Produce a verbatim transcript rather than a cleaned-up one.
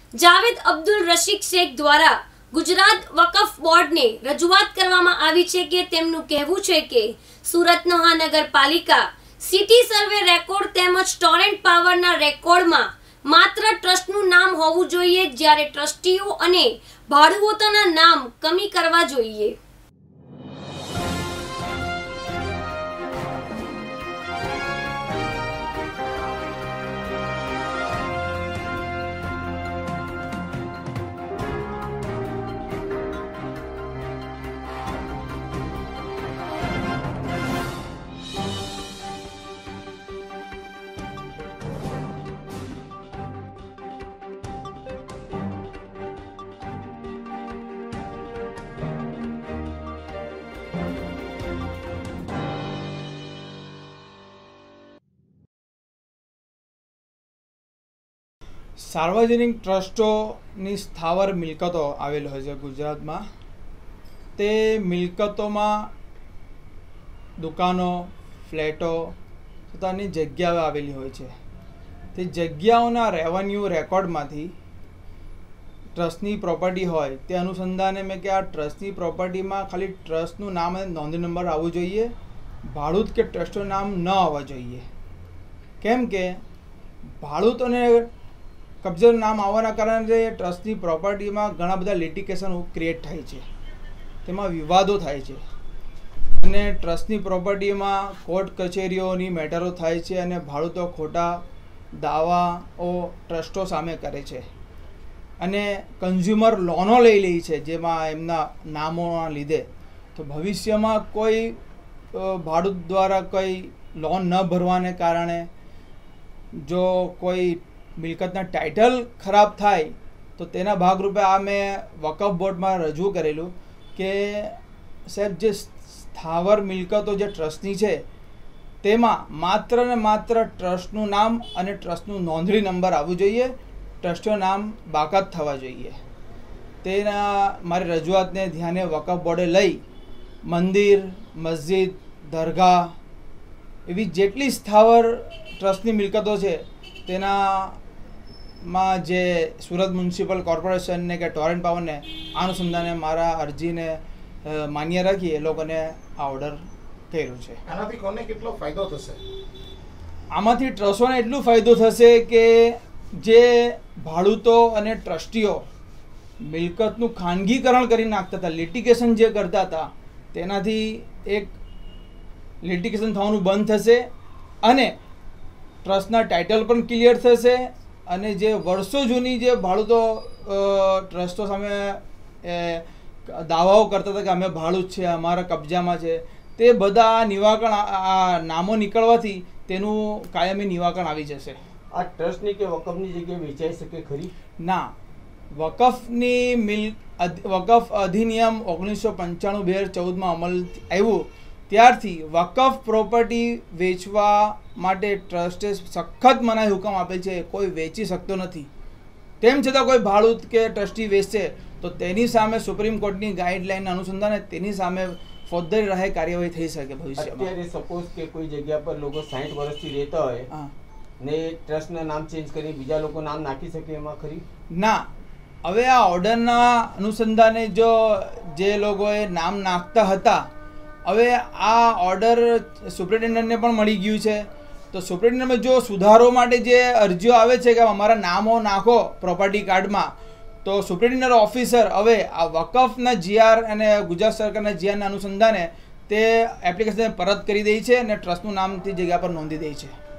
જાવેદ અબ્દુલ રશીદ શેખ દ્વારા ગુજરાત વકફ બોર્ડને રજૂઆત કરવામાં આવી છે કે તેમનું કહેવું છે કે સુરત મહાનગરપાલિકા સિટી સર્વે રેકોર્ડ તેમજ ટોરેન્ટ પાવરના રેકોર્ડમાં માત્ર ટ્રસ્ટનું નામ હોવું જોઈએ, જ્યારે ટ્રસ્ટીઓ અને ભાડુઓતાના નામ કમી કરવા જોઈએ। सार्वजनिक ट्रस्टोनी स्थावर मिलकतो आवेल होय छे गुजरात में। ते मिलकतों में दुकानों, फ्लेटो पोतानी जग्याओ आवेली होय छे। ते जग्याओना रेवन्यू रेकॉर्डमांथी ट्रस्टनी प्रॉपर्टी होय ते अनुसंधाने में कि आ ट्रस्टनी प्रॉपर्टी में खाली ट्रस्टनुं नाम अने नोंधणी नंबर आववो जोईए, भाड़ूत के ट्रस्टनुं नाम न आववा जोईए। केम के भाड़ूत अने कब्जा नाम आवाना कारणे ट्रस्टनी प्रॉपर्टी में घणा बधा लिटिगेशन क्रिएट थाय छे, तेमां विवादों थाय छे अने ट्रस्टनी प्रॉपर्टी में कोर्ट कचेरीओनी मेटरो थाय छे अने भाड़ूतो खोटा दावाओ ट्रस्टो सामे करे छे अने कन्ज्यूमर लोनो लई ले छे जेमां एमना नामोना लीधे। तो भविष्य में कोई भाड़ूत द्वारा कोई लोन न भरवाने कारणे जो कोई मिलकतना टाइटल खराब थाय तो तेना भागरूपे आ मैं वकफ बोर्ड में रजू करेलू के साहेब जे स्थावर मिलकतो जे ट्रस्टनी छे तेमां मात्र ने मात्र ट्रस्टनुं नाम अने ट्रस्टनुं नोंधणी नंबर आववुं जोईए, ट्रस्टनुं नाम बाकात थवा जोईए। तेना मारी रजूआतने ध्याने वकफ बोर्डे लई मंदिर, मस्जिद, दरगाह एवी जेटली स्थावर ट्रस्टनी मिलकतो छे तेना में जे सूरत म्युनिसिपल कॉर्पोरेशन ने के टोरेंट पावर ने अनुसंधाने मारा अरजी ने मान्य राखी ए लोकोने आ ऑर्डर कर्यो छे। आनाथी कोने केटलो फायदो थशे? आमांथी ट्रस्टोने एटलो फायदो थशे के जे भाड़ूतो अने ट्रस्टीओ मिलकतनुं खानगीकरण करी नाखता हता, लिटिगेशन जे करता हता तेनाथी एक लिटिगेशन थवानुं बंध थशे अने ट्रस्टना टाइटल पण क्लियर थशे अने जे वर्षो जूनी जे भाड़ूतो ट्रस्टो सामे दावाओ करता था कि अमे भाड़ूत छे, अमारा कब्जामां छे, ते बधा निवाकरण आ नामो निकळवाथी तेनुं कायमी निवाकरण आवी जशे। आ ट्रस्टनी के वकफनी जग्याए वेचाई शके खरी? ना, वकफनी मिल वकफ अधिनियम ओगनीस सौ पंचाणु बे हज़ार चौदह में अमल आव्यो त्यारथी वकफ प्रॉपर्टी वेचवा माटे ट्रस्टे सखत मनाई हुकम आपेल छे, कोई वेची शकतो नथी। तेम छतां कोई भाड़ूत के ट्रस्टी वेचशे तो तेनी सामे सुप्रीम कोर्टनी गाइडलाइन अनुसंधाने तेनी सामे फौजदारी राहे कार्यवाही थई शके भविष्यमां। अत्यारे सपोज के कोई जग्या पर लोको साठ वर्षथी रहेता होय ने ट्रस्टना नाम चेन्ज करी बीजा लोको नाम नाखी शके एमां खरी? ना, हवे आ ऑर्डरना अनुसंधाने जो जे लोकोए नाम नाखता हता हवे आ ऑर्डर सुप्रिटेन्डन्टने पण मळी गयुं छे। तो सुप्रिटेन्डन्ट में जो सुधारो माटे जे अरजीओ आवे छे कि अमारा नामो नाखो प्रॉपर्टी कार्ड में, तो सुप्रिटेन्डन्ट ऑफिसर हवे आ वकफना जीआर अने गुजरात सरकारना जीआरना अनुसंधाने ते एप्लिकेशन परत करी दे छे अने ट्रस्टनुं नाम ते जग्या पर नोंधी दे छे।